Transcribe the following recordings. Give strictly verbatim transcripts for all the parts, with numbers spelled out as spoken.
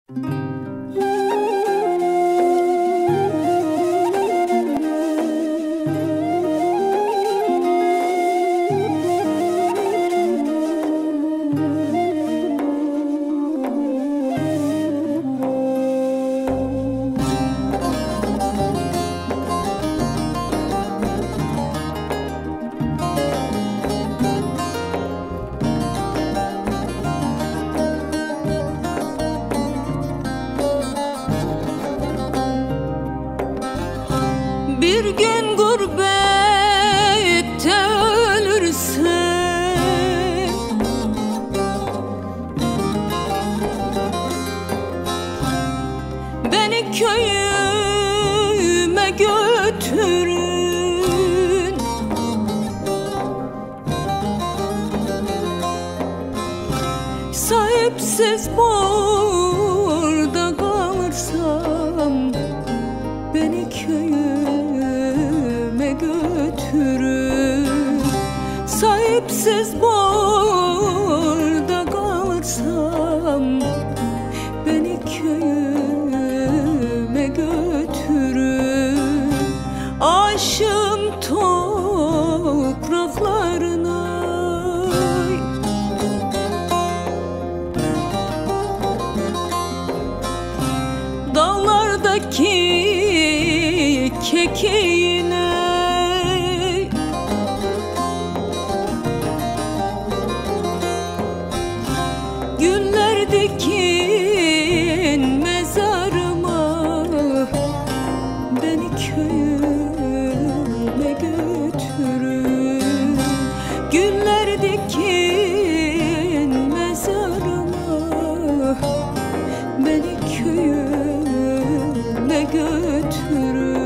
Bir gün gurbette ölürsen, beni köyüme götürün. Sahipsiz burada kalırsam, beni köyüme götürün. Sahipsiz burada kalırsam, beni köyüme götürün. Aşığım topraklarına, dağlardaki kekiğine, güller dikin mezarıma, beni köyüme götürün. Güller dikin mezarıma, beni köyüme götürün.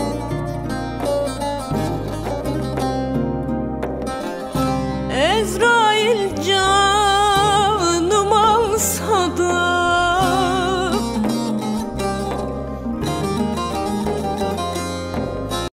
Ezra